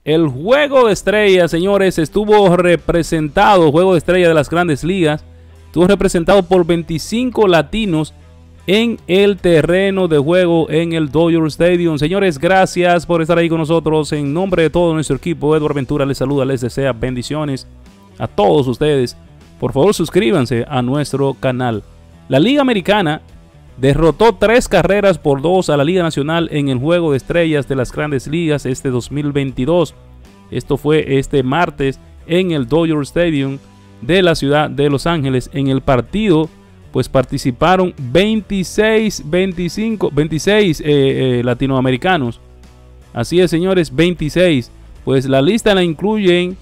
El juego de estrellas, señores, estuvo representado, juego de estrellas de las grandes ligas, estuvo representado por 25 latinos en el terreno de juego en el Dodger Stadium. Señores, gracias por estar ahí con nosotros. En nombre de todo nuestro equipo, Edward Ventura les saluda, les desea bendiciones a todos ustedes. Por favor, suscríbanse a nuestro canal. La Liga Americana derrotó 3-2 a la Liga Nacional en el juego de estrellas de las grandes ligas este 2022. Esto fue este martes en el Dodger Stadium de la ciudad de Los Ángeles. En el partido pues participaron 26 latinoamericanos. Así es, señores, 26. Pues la lista la incluyen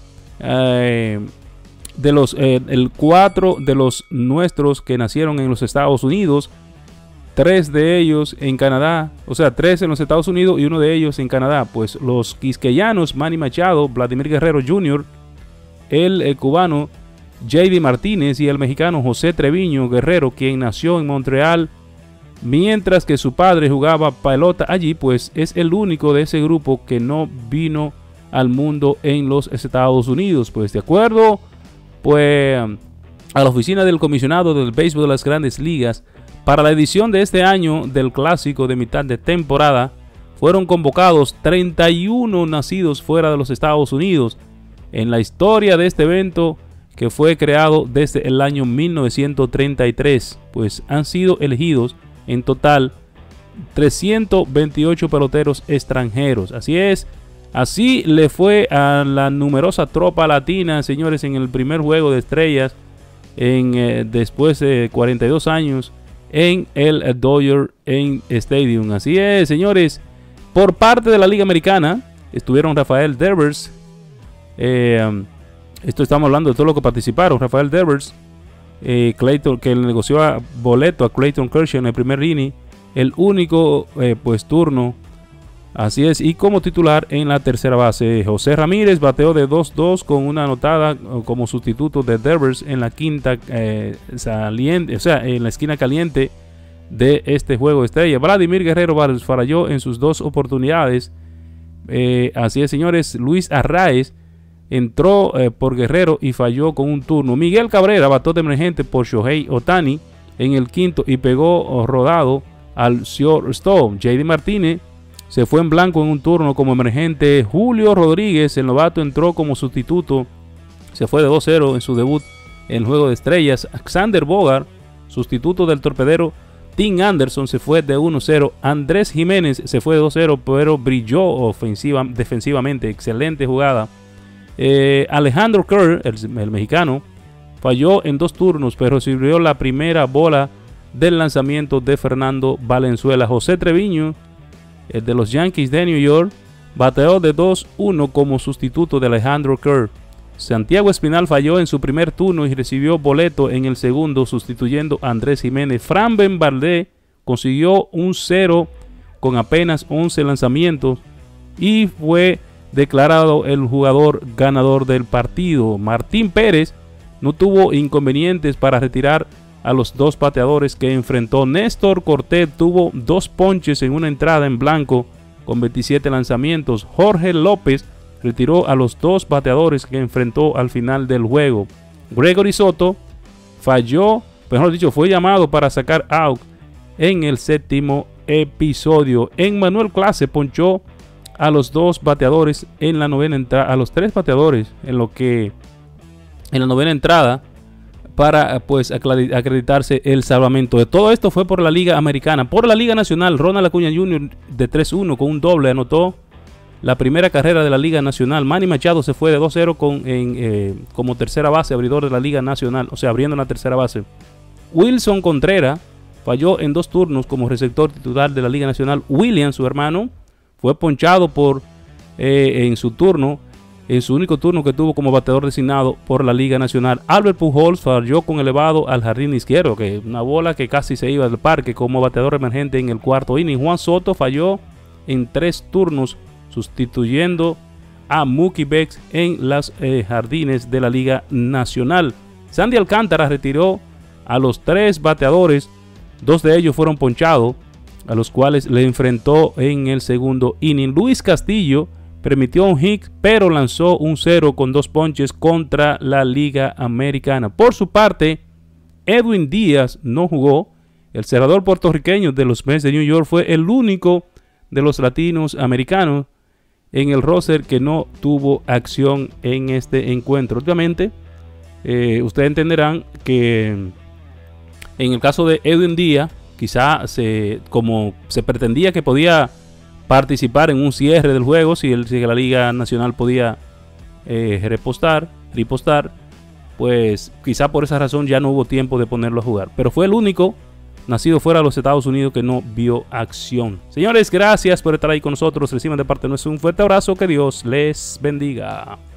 de los 4 de los nuestros que nacieron en los Estados Unidos, 3 de ellos en Canadá, o sea, 3 en los Estados Unidos y 1 de ellos en Canadá. Pues los quisqueyanos Manny Machado, Vladimir Guerrero Jr., el cubano JD Martínez y el mexicano José Treviño Guerrero, quien nació en Montreal, mientras que su padre jugaba pelota allí, pues es el único de ese grupo que no vino al mundo en los Estados Unidos. Pues de acuerdo pues a la oficina del comisionado del béisbol de las grandes ligas, para la edición de este año del clásico de mitad de temporada, fueron convocados 31 nacidos fuera de los Estados Unidos en la historia de este evento, que fue creado desde el año 1933. Pues han sido elegidos en total 328 peloteros extranjeros. Así es, así le fue a la numerosa tropa latina, señores, en el primer juego de estrellas después de 42 años en el Dodger Stadium. Así es, señores. Por parte de la Liga Americana estuvieron Rafael Devers. Esto estamos hablando de todo lo que participaron. Rafael Devers, Clayton, que le negoció a boleto a Clayton Kershaw en el primer inning, el único pues turno. Así es, y como titular en la tercera base. José Ramírez bateó de 2-2 con una anotada como sustituto de Devers en la quinta saliente, o sea, en la esquina caliente de este juego de estrella. Vladimir Guerrero falló en sus 2 oportunidades. Así es, señores. Luis Arraez entró por Guerrero y falló con un turno. Miguel Cabrera bateó de emergente por Shohei Ohtani en el quinto y pegó rodado al shortstop. JD Martínez se fue en blanco en un turno como emergente. Julio Rodríguez, el novato, entró como sustituto. Se fue de 2-0 en su debut en el juego de estrellas. Xander Bogart, sustituto del torpedero Tim Anderson, se fue de 1-0. Andrés Jiménez se fue de 2-0, pero brilló defensivamente. Excelente jugada. Alejandro Kerr, el mexicano, falló en 2 turnos, pero recibió la primera bola del lanzamiento de Fernando Valenzuela. José Treviño, el de los Yankees de New York, bateó de 2-1 como sustituto de Alejandro Kerr. Santiago Espinal falló en su primer turno y recibió boleto en el segundo, sustituyendo a Andrés Jiménez. Fran Valdez consiguió un 0 con apenas 11 lanzamientos y fue declarado el jugador ganador del partido. Martín Pérez no tuvo inconvenientes para retirar a los 2 bateadores que enfrentó. Néstor Cortés tuvo 2 ponches en una entrada en blanco con 27 lanzamientos. Jorge López retiró a los 2 bateadores que enfrentó al final del juego. Gregory Soto falló, mejor dicho, fue llamado para sacar out en el 7º episodio. Emmanuel Clase ponchó a los 2 bateadores en la novena entrada, a los 3 bateadores en la novena entrada, para pues acreditarse el salvamento. De todo esto fue por la Liga Americana. Por la Liga Nacional, Ronald Acuña Jr. de 3-1 con un doble anotó la primera carrera de la Liga Nacional. Manny Machado se fue de 2-0 como tercera base, abridor de la Liga Nacional, o sea, abriendo la tercera base. Wilson Contreras falló en 2 turnos como receptor titular de la Liga Nacional. William, su hermano, fue ponchado en su turno, en su único turno que tuvo como bateador designado por la Liga Nacional. Albert Pujols falló con elevado al jardín izquierdo, que una bola que casi se iba del parque, como bateador emergente en el 4º inning. Juan Soto falló en 3 turnos, sustituyendo a Mookie Betts en los jardines de la Liga Nacional. Sandy Alcántara retiró a los 3 bateadores, 2 de ellos fueron ponchados, a los cuales le enfrentó en el 2º inning. Luis Castillo permitió un hit, pero lanzó un 0 con 2 ponches contra la Liga Americana. Por su parte, Edwin Díaz no jugó. El cerrador puertorriqueño de los Mets de New York fue el único de los latinos americanos en el roster que no tuvo acción en este encuentro. Obviamente, ustedes entenderán que en el caso de Edwin Díaz, quizá como se pretendía que podía participar en un cierre del juego, si la Liga Nacional podía tripostar, pues quizá por esa razón ya no hubo tiempo de ponerlo a jugar. Pero fue el único nacido fuera de los Estados Unidos que no vio acción. Señores, gracias por estar ahí con nosotros. Reciban de parte nuestra un fuerte abrazo. Que Dios les bendiga.